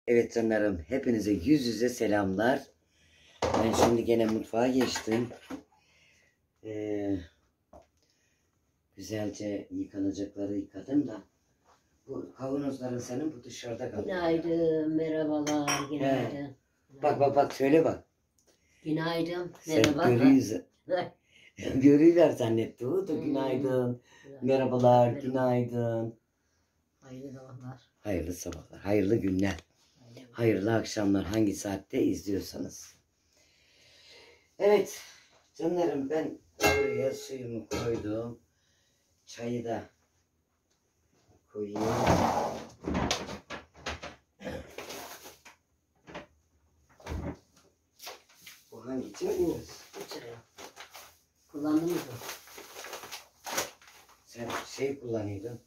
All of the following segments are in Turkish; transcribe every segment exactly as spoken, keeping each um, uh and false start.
Evet canlarım, hepinize yüz yüze selamlar. Ben şimdi gene mutfağa geçtim. Ee, güzelce yıkanacakları yıkadım da. Bu kavanozların senin bu dışarıda kalıyor. Günaydın, merhabalar, günaydın. He. Bak bak bak söyle bak. Günaydın, Sen merhaba. görüyorsun. Görüyorlar zannetti o da günaydın. Hmm. Merhabalar, Merhaba. günaydın. Hayırlı sabahlar. Hayırlı sabahlar, hayırlı günler. Hayırlı. Hayırlı akşamlar hangi saatte izliyorsanız. Evet canlarım, ben buraya suyumu koydum. Çayı da koyayım. Bu hangi çay? Bu çayı. Kullandınız mı? Sen şey kullanıyordun.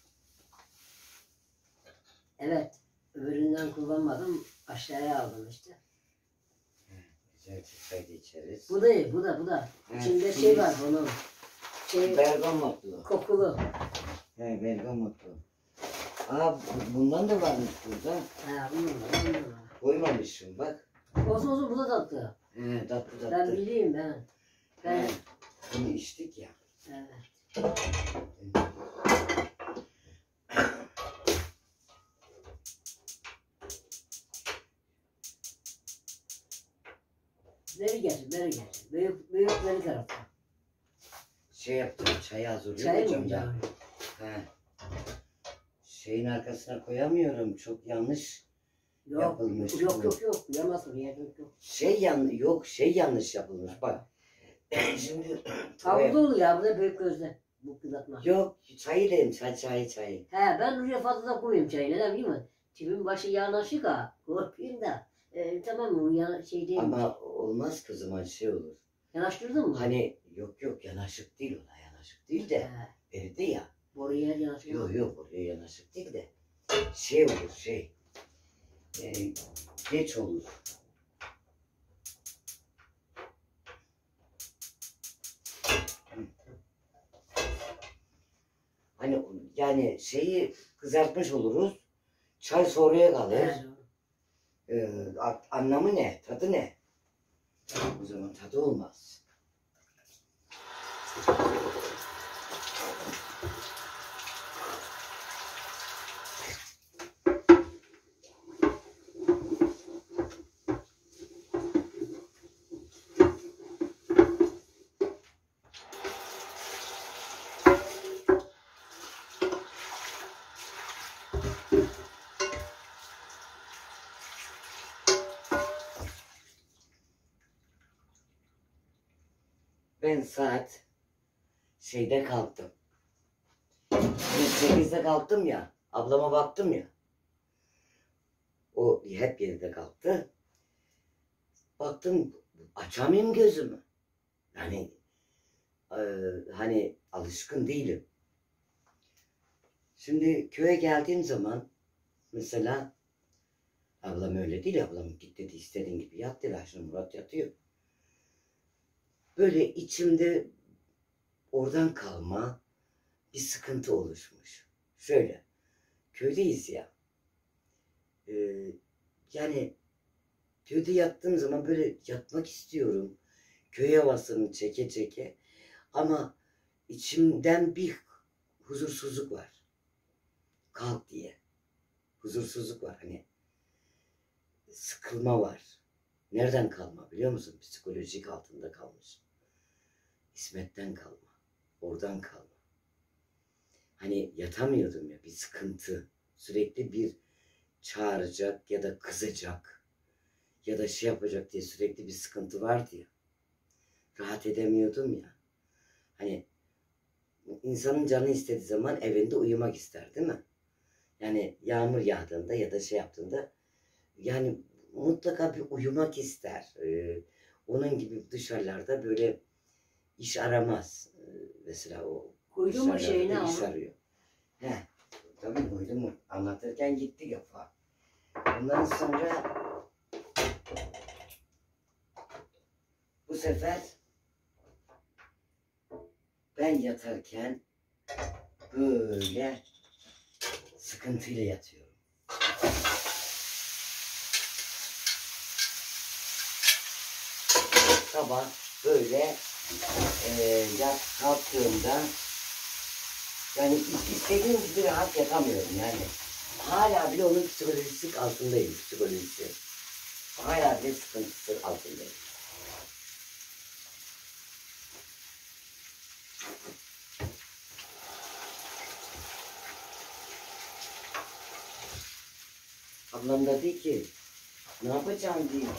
Evet. Öbüründen kullanmadım. Aşağıya aldım işte. Güzel çay da içeriz. Bu da iyi, bu da, bu da. Evet, İçinde şimdi- şey var bunun. Şey, Bergamotlu. kokulu. He, bergamotlu. Aa, bu- bundan da varmış burada. Ha, bunun var, bunun var. Koymamışım bak. Olsun olsun, bu da tatlı. He, tatlı tatlı. Ben bileyim ben. Ben, He, bunu içtik ya. evet. Beri getir, beri getir. Büyük, büyük beri tarafta. Şey yaptım, çayı hazırlıyorum. Çay mı hocam da. hocam? He. Şeyin arkasına koyamıyorum. Çok yanlış Yok, yapılmış. yok, yok, yok. Yamaz oraya, yok, yok. Şey yan yok, şey yanlış yapılmış. Bak. Şimdi Ha bu da oluyor ya, bu da büyük gözde. Bu kızartma. yok, çayı dedim, çay çay çayı. He, ben oraya fazla da koyayım çayı, neden biliyor musun? Tipin başı yanaşık ha, korkayım da. E, tamam mı, yana, şey değil mi? Ama olmaz ki o zaman şey olur. Yanaştırdın mı? Hani yok yok yanaşık değil ona, yanaşık değil de He, eridi ya. boruya yanaştırdın. Yok yok oraya yanaşık değil de şey olur şey. E, geç olur. Hani yani şeyi kızartmış oluruz. Çay sonraya kalır. He, doğru. Ee, a- anlamı ne? Tadı ne? O zaman tadı olmaz. Ben saat şeyde kalktım. sekizde kalktım ya. Ablama baktım ya. O hep yedide kalktı. Baktım açamayayım gözümü. Yani e, hani alışkın değilim. Şimdi köye geldiğim zaman mesela ablam öyle değil. Ablam git dedi, istediğin gibi yat dedi. Şimdi Murat yatıyor. Böyle içimde oradan kalma bir sıkıntı oluşmuş. Şöyle, köydeyiz ya. Ee, yani köyde yattığım zaman böyle yatmak istiyorum. Köy havasını çeke çeke. Ama içimden bir huzursuzluk var. Kalk diye. Huzursuzluk var hani. Sıkılma var. Nereden kalma biliyor musun? Psikolojik altında kalmış. İsmet'ten kalma. Oradan kalma. Hani yatamıyordum ya, bir sıkıntı. Sürekli bir çağıracak ya da kızacak ya da şey yapacak diye sürekli bir sıkıntı vardı ya. Rahat edemiyordum ya. Hani insanın canı istediği zaman evinde uyumak ister değil mi? Yani yağmur yağdığında ya da şey yaptığında yani mutlaka bir uyumak ister. Ee, onun gibi dışarılarda böyle iş aramaz. Ee, mesela o Koydun mu şeyini dışarılarda iş ama? arıyor. He, tabii koydum mu? Anlatırken gitti kafa. Ondan sonra bu sefer ben yatarken böyle sıkıntıyla yatıyorum. sabah böyle e, yat kalktığımda yani istediğim gibi rahat yatamıyorum yani. Hala bile onun psikolojisi altındayım, psikolojisi. Hala bile sıkıntısı altındayım. Ablam da dedi ki, ne yapacağım diye.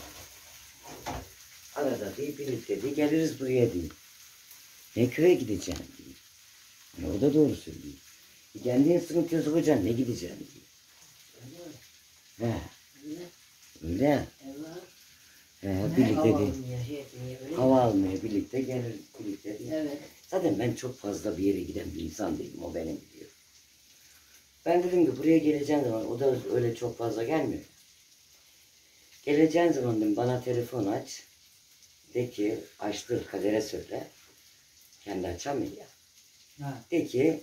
Arada diye birlikte diye geliriz buraya diye. Ne köye gideceğim diye. Yani o da doğru söylüyor. E kendini sıkıntıya sokacaksın, ne gideceksin diye. He. Öyle. He, birlikte değil. Hava almaya birlikte geliriz, birlikte değil. Evet. Zaten ben çok fazla bir yere giden bir insan değilim, o benim biliyor. Ben dedim ki buraya geleceğim zaman, o da öyle çok fazla gelmiyor. Geleceğin zaman dedim, bana telefon aç. De ki, açtır Kader'e söyle. Kendi açamıyor ya. Ha. De ki,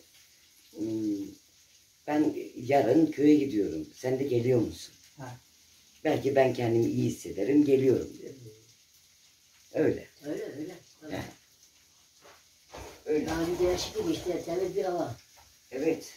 ben yarın köye gidiyorum, sen de geliyor musun? Ha. Belki ben kendimi iyi hissederim, geliyorum dedi. Öyle. Öyle öyle. He. Öyle. Yani değişiklik işte, temiz bir hava. Evet.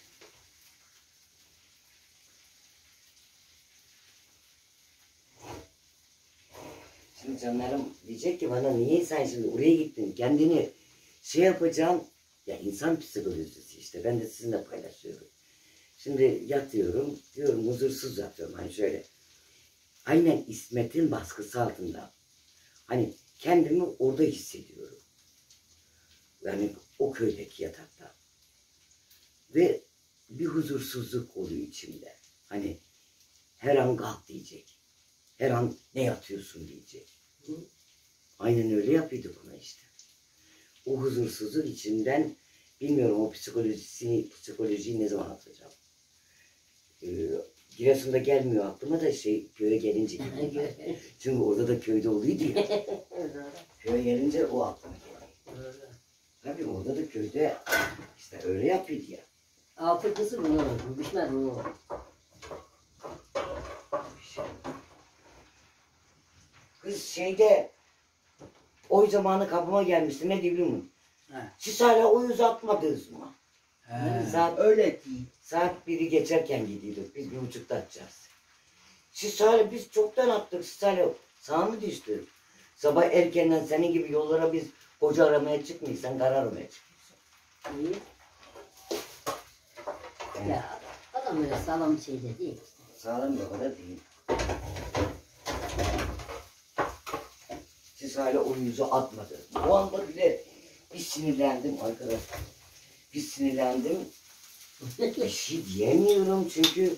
Şimdi canlarım diyecek ki bana niye sen şimdi oraya gittin, kendini şey yapacaksın. Ya insan psikolojisi işte, ben de sizinle paylaşıyorum. Şimdi yatıyorum, diyorum huzursuz yatıyorum hani şöyle. Aynen İsmet'in baskısı altında. Hani kendimi orada hissediyorum. Yani o köydeki yatakta. Ve bir huzursuzluk oluyor içimde. Hani her an kalk diyecek. Her an ne yatıyorsun diyecek. Hı? Aynen öyle yapıyordu bana işte. O huzursuzluk içinden bilmiyorum o psikolojisi, psikolojiyi ne zaman atacağım. Ee, Giresun'da gelmiyor aklıma da şey köye gelince geliyor. Çünkü orada da köyde oluyordu ya. Köye gelince o aklıma geliyor. Tabii orada da köyde işte öyle yapıyordu ya. Altı kızı bunu, düşmez bunu. Kız şeyde oy zamanı kapıma gelmişti, ne diyor biliyor musun? Ha. Siz hala oy uzatmadınız mı? Ha. Saat, Öyle değil. saat biri geçerken gidiyorduk, biz bir buçukta atacağız. Siz hala, biz çoktan attık, siz hala sağ mı düştü? Sabah erkenden senin gibi yollara biz koca aramaya çıkmıyoruz, sen kar aramaya çıkıyorsun. İyi. Yani, Ya adam öyle sağlam bir şey de değil. sağlam yok o da değil. Siz hala oyunuzu atmadınız. O anda bile bir sinirlendim arkadaş. Bir sinirlendim. Bir şey diyemiyorum çünkü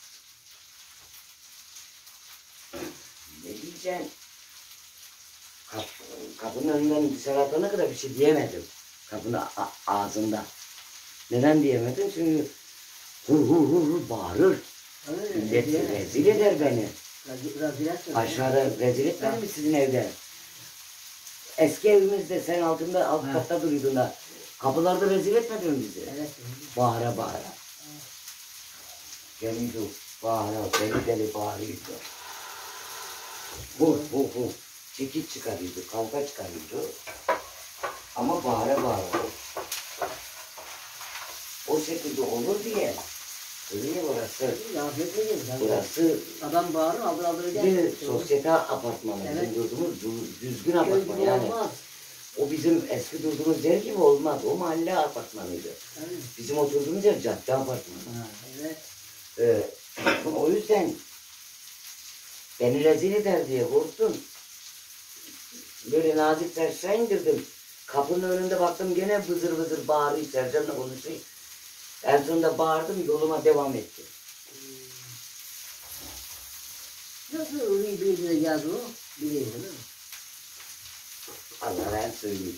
ne diyeceğim? Kap, kapının önünden dışarı atana kadar bir şey diyemedim. Kapının a- ağzında. Neden diyemedim? Çünkü hur hur hur hur bağırır. Millet rezil eder beni. Aşağıda rezil etmedi mi sizin evde? Eski evimizde sen altında alt Ha. katta duruyordun da kapılarda rezil etmedi mi bizi? Evet. Bağıra bağıra. Geliyordu bağıra, deli deli bağırıyordu. Hu hu hu. Çekiç çıkarıyordu, kavga çıkarıyordu. Ama bağıra bağıra. O şekilde olur diye. Öyle ya burası. Lafet mi diyorsun? Burası Adam bağırır, aldır aldır eder. bir sosyete apartmanı. Evet. Bizim durduğumuz dü- düzgün Köy apartman gibi yani. olmaz. O bizim eski durduğumuz yer gibi olmaz. O mahalle apartmanıydı. Evet. Bizim oturduğumuz yer cadde apartmanı. Ha. Evet. Ee, o yüzden beni rezil eder diye korktum. Böyle nazik aşağı indirdim. Kapının önünde baktım gene vızır vızır bağırıyor. Sercan'la konuşuyor. En sonunda bağırdım, yoluma devam ettim. Nasıl orayı bir yere geldi o? Biliyorsun değil mi? Allah ben söyleyeyim.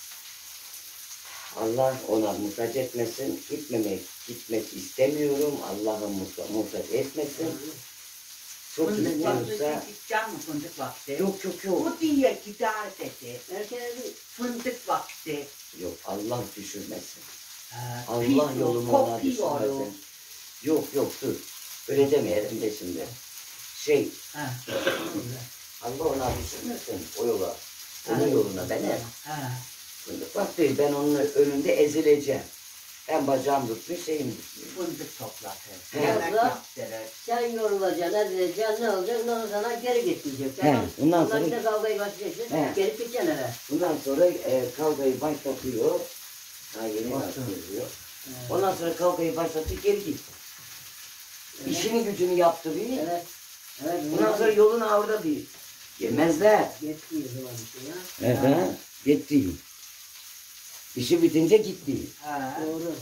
Allah ona muhtaç etmesin. Gitmemek, gitmek istemiyorum. Allah'ım muhtaç, muhtaç etmesin. Çok Fındık vakti istiyorsa... gideceğim mi fındık vakti? Yok yok yok. Bu diye gider dedi. Erken evli. Fındık vakti. Yok Allah düşürmesin. Ha. Allah Pis, yolunu ona kopuyor. düşürmesin. Yok yok dur. Öyle demeyelim de şimdi. Şey Ha. Allah ona düşürmesin o yola. Onun yoluna ben hep. Ha. Fındık vakti ben onun önünde ezileceğim. Ben bacağım tutmuş, şeyim tutmuş. Fındık toplatır. He. Yemek yaptırır. Sen yorulacaksın, edeceksin, ne olacak? Ondan sonra geri getirecek. He, ondan Ondan sonra- sonra kavgayı başlayacaksın, He. geri gideceksin eve. Bundan sonra e, kavgayı başlatıyor. Daha yeni Olsun. başlıyor. Evet. Ondan sonra kavgayı başlatıyor, geri git. Evet. İşini gücünü yaptı bir. Evet. Evet. Ondan sonra yolunu orada bir. Yemezler. Yettiği zaman işte ya. Evet. Gitti. İşi bitince gitti. Ha. Doğru.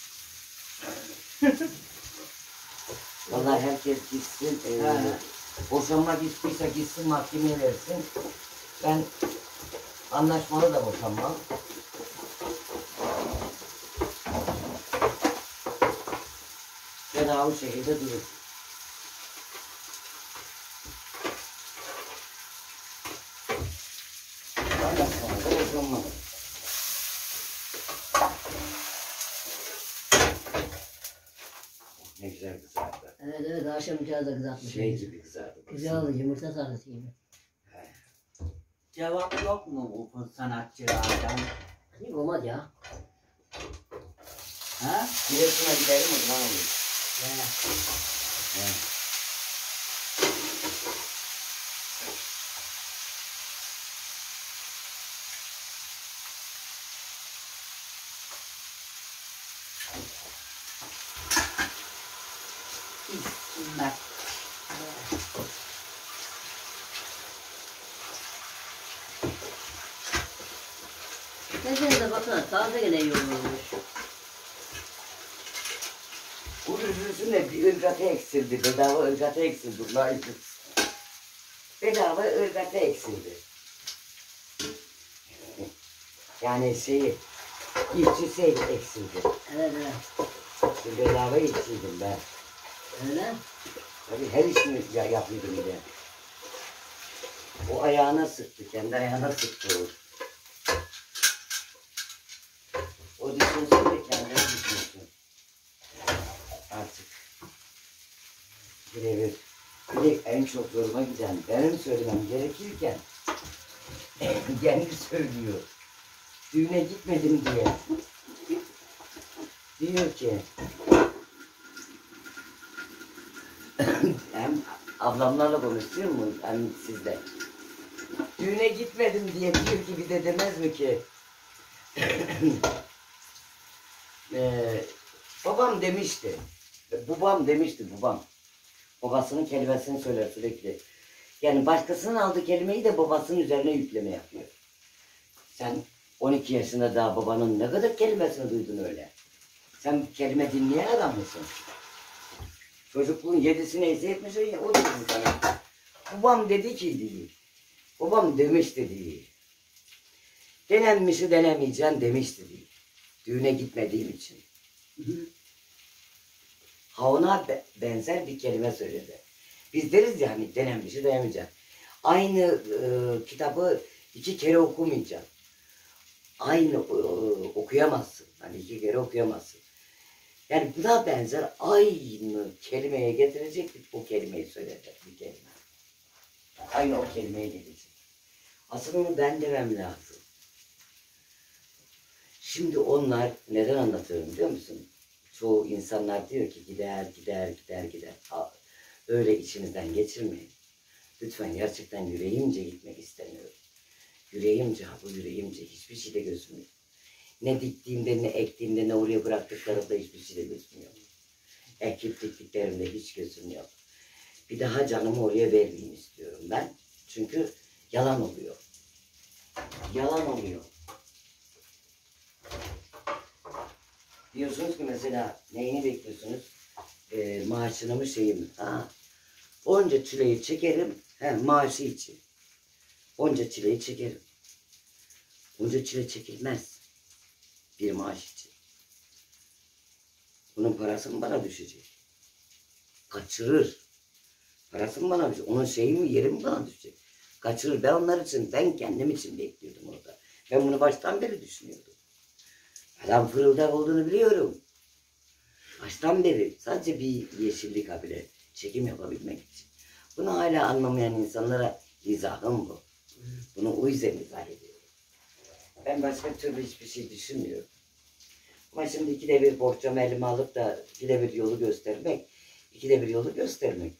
Vallahi herkes gitsin. E, Ha. boşanmak istiyorsa gitsin mahkemeye versin. Ben anlaşmalı da boşanmam. Bedava şehirde durur. Anlaşmalı da boşanmam. Ne güzel kızardı. Evet evet akşamcağız da kızartmış. Şey gibi kızardı. Güzel oldu yumurta sarısı gibi. Cevap yok mu bu sanatçılardan? Hani olmaz ya. Ha? Giresun'a gidelim o zaman olur. Ya. He. İsmet. Geçen de baksana taze gene yoğurulmuş. Bu üzülsün bir ırgatı eksildi. Bedava ırgatı eksildi. Ulan bedava ırgatı eksildi. Yani şeyi, işçisi eksildi. Evet evet. Bedava eksildim ben. Öyle. Tabii her işini ya, yapıyordum bir de. O ayağına sıktı, kendi ayağına sıktı o. O düşünsün de kendine düşünsün. Artık. Birebir. Bir de en çok zoruma giden, benim söylemem gerekirken kendi söylüyor. Düğüne gitmedim diye. Diyor ki hem ablamlarla konuşuyor mu hem sizle. Düğüne gitmedim diye diyor ki bir de demez mi ki ee, babam demişti. Babam demişti babam. Babasının kelimesini söyler sürekli. Yani başkasının aldığı kelimeyi de babasının üzerine yükleme yapıyor. Sen on iki yaşında daha babanın ne kadar kelimesini duydun öyle. Sen kelime dinleyen adam mısın? Çocukluğun yedisi neyse yetmiş o dedi sana. Babam dedi ki değil. Babam demişti değil. Denenmişi denemeyeceğim demişti değil. Düğüne gitmediğim için. Ha ona be- benzer bir kelime söyledi. Biz deriz ya hani denenmişi denemeyeceğim. Aynı e, kitabı iki kere okumayacağım. Aynı e, okuyamazsın. Hani iki kere okuyamazsın. Yani buna benzer aynı kelimeye getirecek o kelimeyi söyleyecek bir kelime. Aynı o kelimeye gelecek. Aslında ben demem lazım. Şimdi onlar neden anlatıyorum biliyor musun? Çoğu insanlar diyor ki gider gider gider gider. Ha, öyle içinizden geçirmeyin. Lütfen gerçekten yüreğimce gitmek istemiyorum. Yüreğimce, ha bu yüreğimce hiçbir şeyde gözüm yok. Ne diktiğimde, ne ektiğimde, ne oraya bıraktıklarımda hiçbir şeyde gözüm yok. Ekip diktiklerimde hiç gözüm yok. Bir daha canımı oraya vermeyeyim istiyorum ben. Çünkü yalan oluyor. Yalan oluyor. Diyorsunuz ki mesela neyini bekliyorsunuz? Ee, maaşını mı şeyi mi? Ha. Onca çileyi çekerim, he, maaşı için. Onca çileyi çekerim. Onca çile çekilmez. Bir maaş için. Bunun parası mı bana düşecek? Kaçırır. Parası mı bana düşecek? Onun şeyi mi, yeri mi bana düşecek? Kaçırır. Ben onlar için, ben kendim için bekliyordum orada. Ben bunu baştan beri düşünüyordum. Adam fırıldak olduğunu biliyorum. Baştan beri sadece bir yeşillik habire çekim yapabilmek için. Bunu hala anlamayan insanlara izahım bu. Bunu o yüzden izah ediyorum. Ben başka türlü hiçbir şey düşünmüyorum. Ama şimdi ikide bir bohçamı elime alıp da ikide bir yolu göstermek, ikide bir yolu göstermek.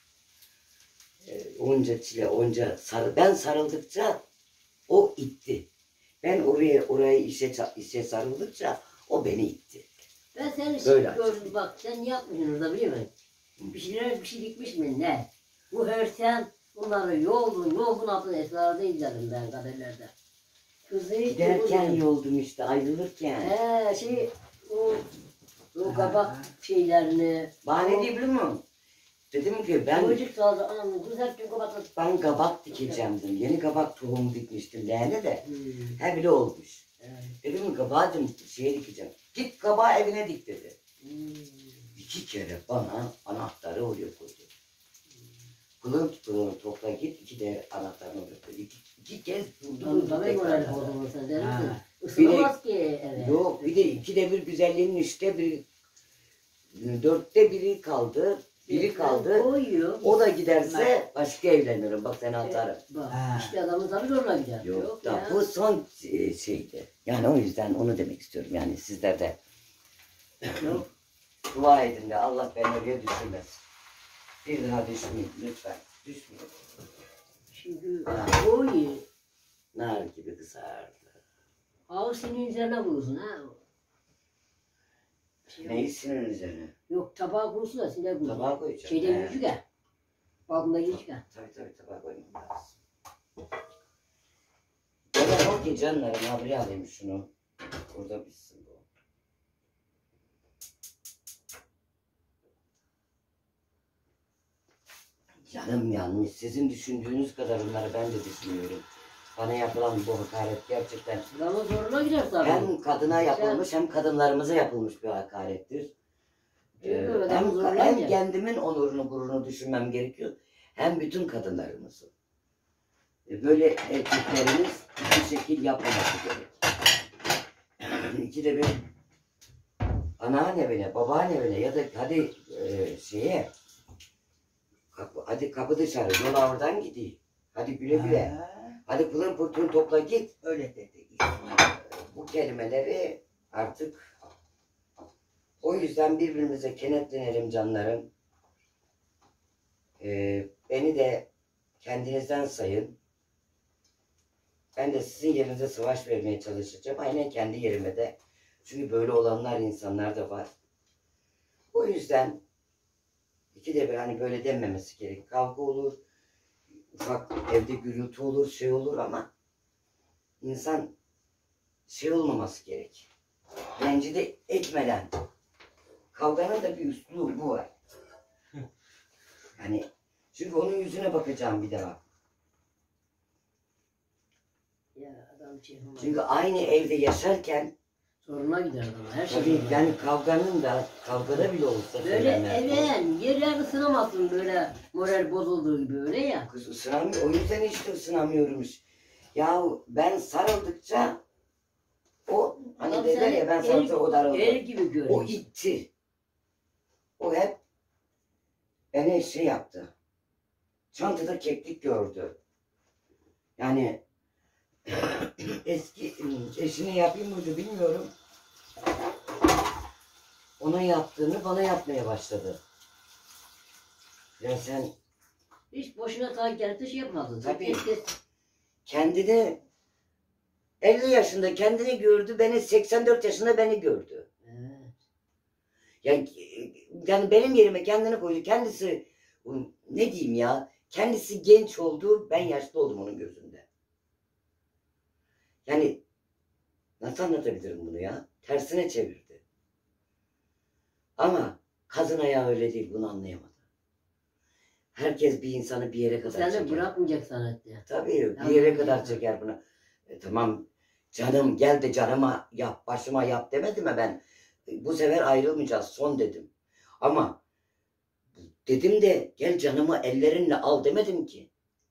Ee, onca çile, onca sarı. Ben sarıldıkça o itti. Ben oraya orayı işe, işe sarıldıkça o beni itti. Ben seni Böyle şimdi gördüm bak sen ne yapmışsın orada biliyor musun? Bir şeyler bir şey dikmiş mi ne? Bu hersen bunları yoldun yoldun altında esrarda izledim ben kaderlerde. Kızı Giderken yoldum işte ayrılırken. He şey o, o kabak şeylerini. Bahane değil biliyor musun? Dedim ki ben Çocuk sağdı anam güzel tüm kabakla. ben kabak dikeceğim dedim. Yeni kabak tohumu dikmiştim leğene de. Hmm. He bile olmuş. Evet. Dedim ki kabağım şeye dikeceğim. Git kabağı evine dik dedi. Hmm. İki kere bana anahtarı oraya koydu. Kılığım tutuğunu topla git iki de anahtarını oraya koydu. İki, iki kez durdu Tabii durdu tabii tekrar. moral bozulur sen der misin? Ha. Isınamaz ki eve. Yok bir de ikide bir güzelliğinin üçte bir dörtte biri kaldı. Biri kaldı. Koyuyor. O da giderse başka evlenirim. Bak sen atarım. Bak Ha. işte adamın tabii zoruna gider. Yok da ya. bu son e, şeydi. Yani o yüzden onu demek istiyorum. Yani sizler de Yok. dua edin de Allah beni oraya düşürmez. Bir daha düşmeyin lütfen. Düşmeyin. Çünkü Ha. o iyi. Nar gibi kızardı. Ağır senin üzerine vurursun ha. Şey, Neyi sinir üzerine? Yok tabağa vursun da sinir vursun. Tabağa koyacağım. Şeyden He. yüzük ya. Balkında yüzük ya. Tabii tabii tabağa koymam lazım. Ben o ki canlarım ha buraya alayım şunu. Burada bitsin bu. Canım yanmış. Sizin düşündüğünüz kadar onları ben de düşünüyorum. Bana yapılan bu hakaret gerçekten Adamın zoruna gider tabii. hem kadına yapılmış hem kadınlarımıza yapılmış bir hakarettir. Ee, Evet, hem, adamın zoruna hem gider. kendimin onurunu gururunu düşünmem gerekiyor. Hem bütün kadınlarımızın. Ee, Böyle erkeklerimiz bu şekil yapmaması gerek. İkide bir anneanne babaanne bile ya da hadi e, şeye kapı, hadi kapı dışarı yola oradan gideyim. Hadi güle güle. Ha, Hadi pılın pırtını topla git. öyle dedi. Bu kelimeleri artık o yüzden birbirimize kenetlenelim canlarım. Ee, beni de kendinizden sayın. Ben de sizin yerinize savaş vermeye çalışacağım. Aynen kendi yerime de. Çünkü böyle olanlar insanlar da var. O yüzden ikide bir hani böyle denmemesi gerek. Kavga olur. Ufak evde gürültü olur, şey olur ama insan şey olmaması gerek. Rencide etmeden. Kavganın da bir üslubu var. Hani çünkü onun yüzüne bakacağım bir daha. Ya adam şey yapamaz. Çünkü aynı evde yaşarken Zoruna gider adam. Her şey. tabii zoruna yani gider. kavganın da kavgada bile olsa Böyle söylenmez. even yer yer ısınamazsın böyle moral bozulduğu gibi öyle ya. Kız ısınamıyor. O yüzden işte ısınamıyormuş. Ya ben sarıldıkça o hani Adam derler seni ya ben el- sarıldıkça o darıldı. El gibi görüyor. O itti. O hep beni şey yaptı. Çantada keklik gördü. Yani eski eşine yapayım mıydı bilmiyorum. Ona yaptığını bana yapmaya başladı. Ya sen Hiç boşuna takip gelip şey yapmadın. Tabii. Kes kes. kendini elli yaşında kendini gördü, beni seksen dört yaşında beni gördü. Evet. Yani, yani benim yerime kendini koydu. Kendisi ne diyeyim ya? Kendisi genç oldu, ben yaşlı oldum onun gözünde. Yani nasıl anlatabilirim bunu ya? Tersine çevirdi. Ama kadın ayağı öyle değil, bunu anlayamadı. Herkes bir insanı bir yere kadar Sen de çeker. bırakmayacak sanatı. Tabii bir Anladım. yere kadar çeker bunu. E, tamam canım gel de canıma yap, başıma yap demedim mi ben? E, bu sefer ayrılmayacağız son dedim. Ama dedim de gel canımı ellerinle al demedim ki.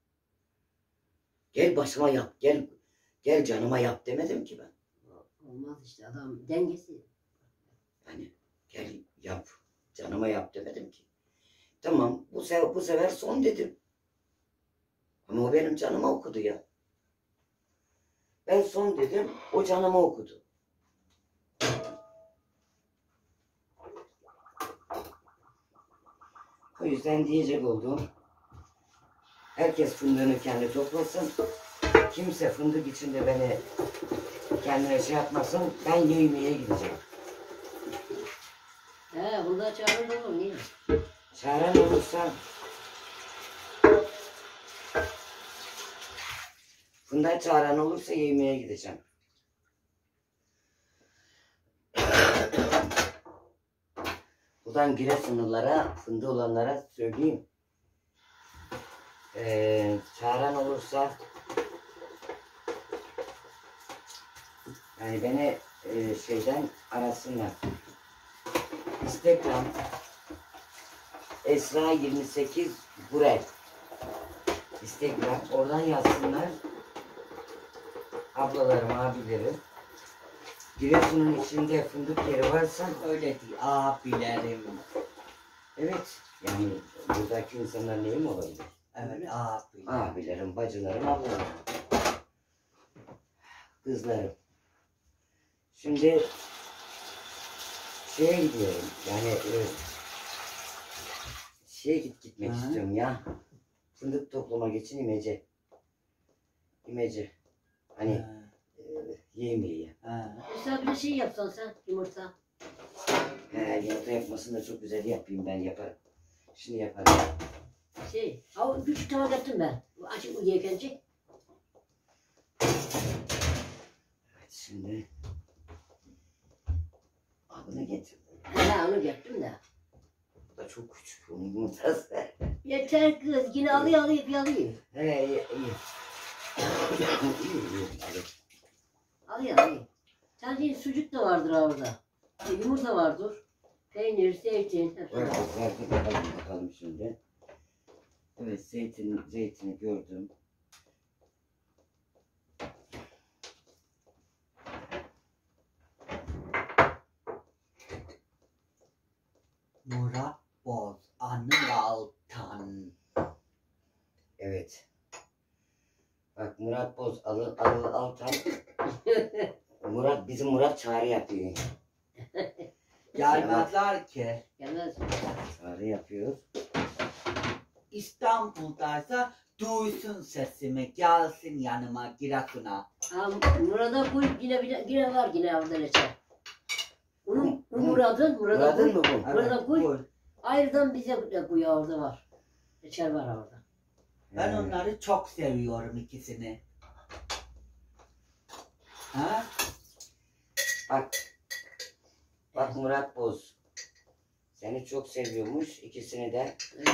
Gel başıma yap, gel gel canıma yap demedim ki ben. Olmaz işte adam dengesi. Yani gel yap, canıma yap demedim ki. Tamam bu sefer, bu sefer son dedim. Ama o benim canıma okudu ya. Ben son dedim. O canımı okudu. O yüzden diyecek olduğum, herkes fındığını kendi toplasın. Kimse fındık içinde beni kendine şey yapmasın. Ben yemeğe gideceğim. He, bunda çağırın olur niye? Çaren olursa fındık çaren olursa yemeğe gideceğim. Buradan Giresunlulara, fındığı olanlara söyleyeyim. Ee, çağıran olursa yani beni e, şeyden arasınlar. Instagram Esra yirmi sekiz Burel Instagram, oradan yazsınlar. Ablalarım, abilerim. Giresun'un içinde fındık yeri varsa Öyle değil abilerim. evet, yani buradaki insanlar neyim olabilir? Evet abi. Abilerim, bacılarım, ablalarım. Kızlarım. Şimdi şeye gidiyorum. Yani e, şeye git gitmek Hı. istiyorum ya. Fındık toplamak için İmece. İmece. Hani Ha, e, yemeği. ha. Mesela bir şey yapsan sen yumurta. He, yumurta yapmasını da çok güzel yapayım, ben yaparım. Şimdi yaparım. Şey, ha küçük tava getirdim ben. Açık uyuyakenci. Evet, şimdi abone getirdim. He onu getirdim de. Bu da çok küçük onun yumurtası. Yeter kız yine alıyor alıyor alıyor. He, iyi. iyi. iyi, iyi. Evet. Alıyor alıyor. Sen şimdi sucuk da vardır orada. E, yumurta vardır. Peynir, zeytin. hepsi Evet, var. evet, bakalım, bakalım şimdi. Evet, zeytin, zeytini gördüm. Murat Boz, Anıl Altan. Evet. Bak Murat Boz, Alın, Alın Altan. Murat, bizim Murat çağrı yapıyor. Gelmezler ki. Gelmez. Çağrı yapıyor. İstanbul'daysa duysun sesimi, gelsin yanıma Giresun'a. Ha, Murat'a koy yine bir yine var yine orada reçel. Onun bu Murat'ın Murat'a Murat'ın koy. mı bu? Burada koy. buyur. Ayrıdan bize de koy orada var. Reçel var orada. Ben He. onları çok seviyorum ikisini. Ha? Bak. Bak Murat Boz. Seni çok seviyormuş. İkisini de. Evet.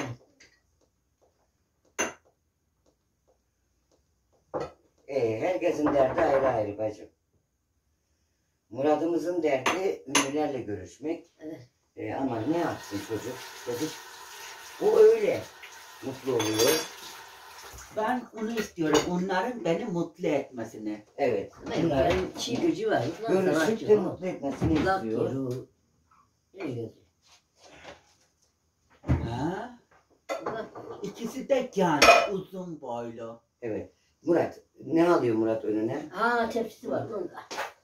Ee, herkesin derdi ayrı ayrı bacım. Murad'ımızın derdi ünlülerle görüşmek. Evet. Ee, ama ne yapsın çocuk? Çocuk bu öyle mutlu oluyor. Ben onu istiyorum. Onların beni mutlu etmesini. Evet. Benim Bunlar benim çiğ gücü var. Ulan görüşüp sanatçı de o. mutlu etmesini Uzak istiyor. dur. Ne gözü? Ha? Uzak dur. İkisi de genç, uzun boylu. Evet. Murat, ne alıyor Murat önüne? Aa tepsisi var onda.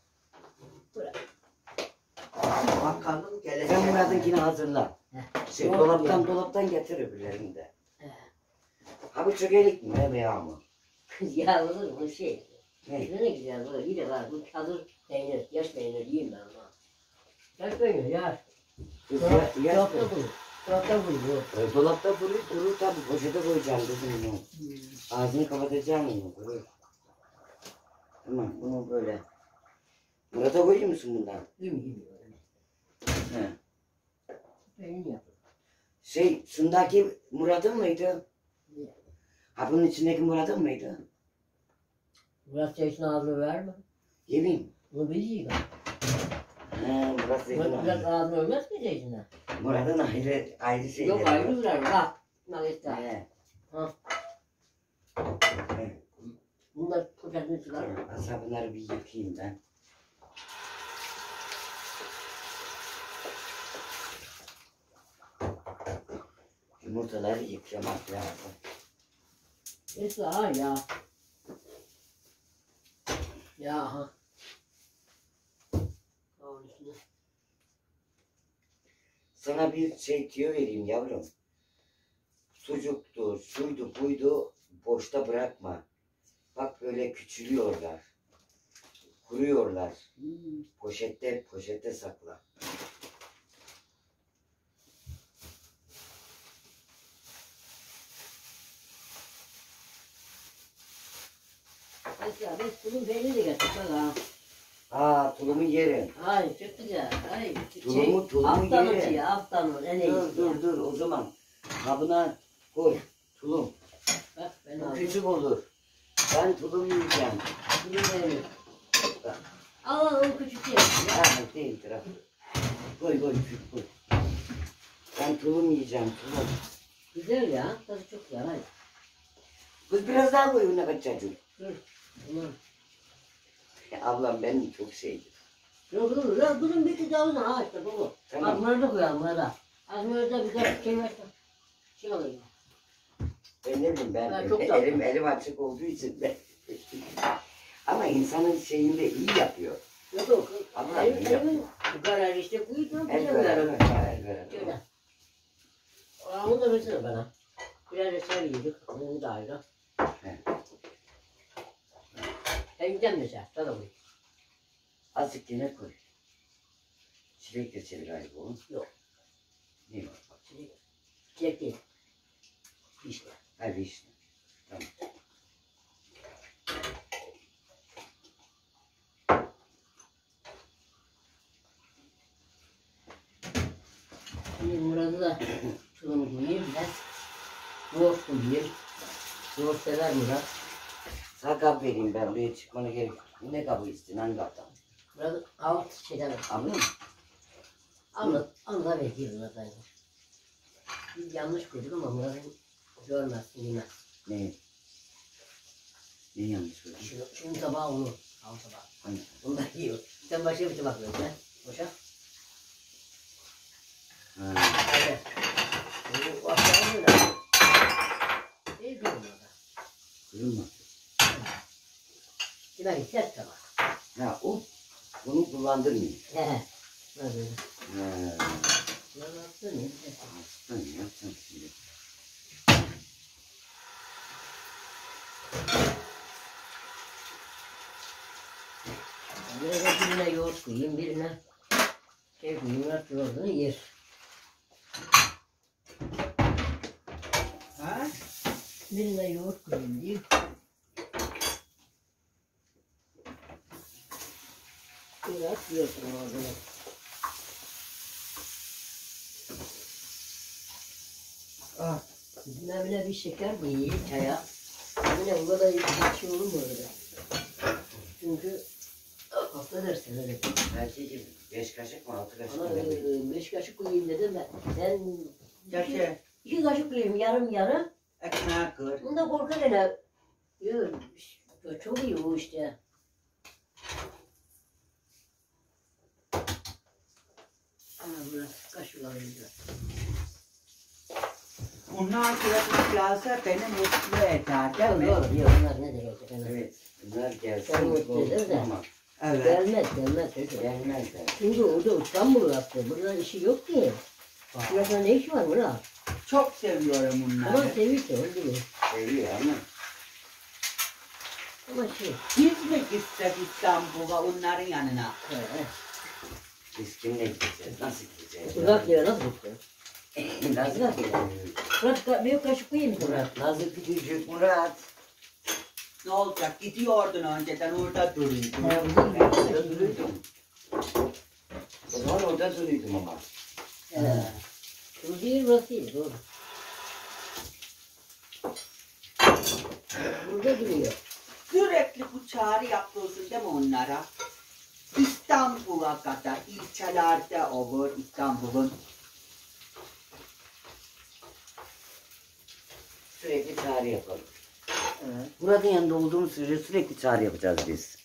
Bakalım gelecek. Sen Murat'ınkini hazırla. Şey, Yok dolaptan ya. dolaptan getir öbürlerini de. He. Ha bu çökelik mi ne veya mı? Kız ya olur bu şey. Ne? Ne güzel bu yine var. Bu hazır peynir, yaş peynir yiyeyim ben onu. Yaş peynir yaş. Kız Dolap- ya, ya, Dolapta bu. Dolapta bu bu. E, dolapta durur durur tabi poşete koyacağım dedim bunu. Ağzını kapatacağım bunu durur. Tamam bunu böyle. Murat'a koyuyor musun bundan? Yiyeyim yiyeyim. He. Peynir yap. Şey şundaki Murat'ın mıydı? Ha bunun içindeki Murat'ın mıydı? Murat Çeşit'in ağzını verme. Yemin. Bunu biz yiyelim. He Murat Zeytin Murat ayrı. ağzını ölmez mi Çeşit'ine? Murat'ın ayrı ayrı şeyleri Yok var. ayrı ver. Bak. Bak işte. He. Ha. He. Bunlar poşetini çıkar. Tamam, aslında bunları bir yıkayayım ben. Yumurtaları yıkamak lazım. Neyse ha ya. Ya aha. Onun üstüne. Sana bir şey tüyo vereyim yavrum. Sucuktu, şuydu, buydu boşta bırakma. Bak böyle küçülüyorlar. Kuruyorlar. Hmm. Poşette, poşette sakla. Mesela ben tulum peyniri de getirdim ha. Aa tulumu yerim. Ay çok güzel. Ay. Tulumu, tulumu Haftanın yerim. şeyi, haftanın en iyisi. Dur dur dur o zaman. Kabına koy. Tulum. Bak ben Bu aldım. küçük olur. Ben tulum yiyeceğim. Tulum peyniri. Al al o küçük şey. Ha değildir ha. Koy koy küçük koy. Ben tulum yiyeceğim tulum. Güzel ya. Tadı çok güzel. Hadi. Kız biraz daha koy ne kadar çocuk. Dur. Tamam. Ablam benim çok şeydi. Yok dur. Ya bunun bir de uzun. Ha işte bu. Tamam. Bak bunları da koyalım burada. Az burada bir de şey varsa. Şey alayım. Ben ne bileyim ben, Ben çok elim, tatlı. elim, elim açık olduğu için ben. Ama insanın şeyinde iyi yapıyor. Yok yok. Allah Elim, bilir. elimin bu kadar işte koydum. El Güzel göre, böyle. el göre. Şöyle. Onu da versene bana. Biraz da sen yedik. Onu da ayrı. He. Ben gideceğim mesela. Sana koy. Azıcık yine koy. Çilek de çevir galiba o. Yok. Ne var? Çilek. Çilek değil. İşte. Ha vişne. Tamam. Şimdi Murat'ı da şunu koyayım ben. Yoğurt koyayım. Yoğurt sever Murat. Sana kap vereyim ben buraya çıkmana gerek yok. Ne kabı istiyorsun hangi kaptan? Murat alt şeyden ver. Abla mı? Anlat. Anlat bekliyorum Murat'ı. Biz yanlış koyduk ama Murat'ın görmezsin yemez. Ne? Ne yanlış söyledin? Şunu, şunun tabağı onu. Al tabağı. Hangi? Onu da yiyor. Sen başka bir tabak ver. Sen. Boşa. Ha. Hadi. Bu aşağı mı da? İyi durumda. Kırılma. Demek ki ses tabak. Ha o. Bunu kullandırmayayım. He. Nasıl? Ha. Nasıl ne? Aslan ne yapacağım şimdi? Biraz da birine yoğurt koyayım, birine şey koyayım, Murat yoğurdunu yer. Ha? Birine yoğurt koyayım diyeyim. Biraz yiyorsun yoğurdunu. Ah, bizimle bile bir şeker koyayım çaya. Yine bu kadar bir şey olur mu öyle? Çünkü affedersin öyle. Belki gibi. Beş kaşık mı altı kaşık Ama mı? ne bileyim. e, beş kaşık koyayım dedim ben. Ben iki, Gerçi iki kaşık koyayım yarım yarım. ekmeği kır. Bunda korkar hele. Yok, çok iyi bu işte. Ama biraz kaşık alayım biraz. Bunlar sürekli gelse beni mutlu eder değil Doğru mi? doğru diyor onlar ne diyecek. Yani. Evet. Bunlar gelsin. Sen mutlu eder de. Ama Evet. Gelmez gelmez. Çocuk. gelmezler. Çünkü orada İstanbul yaptı. Burada işi yok ki. Burada ne iş var Murat? Çok seviyorum Ama bunları. seviyorsa onu biliyor. Seviyor ama. Ama şey. Biz mi gitsek İstanbul'a onların yanına? He, he. Biz kimle gideceğiz? Nasıl gideceğiz? Uzak diyor nasıl gitti? Nasıl gideceğiz? Murat ka- büyük kaşık koyayım mı Murat? Nasıl gidecek Murat? Ne olacak? Gidiyordun önceden orada duruyordun. He, Ben orada duruyordum. O zaman orada duruyordum ama. He. Bu değil burası değil doğru. Burada duruyor. Sürekli bu çağrı yapıyorsun değil mi onlara? İstanbul'a kadar ilçelerde olur İstanbul'un. Sürekli çağrı yapalım. Evet. Murat'ın yanında olduğumuz sürece sürekli çağrı yapacağız biz.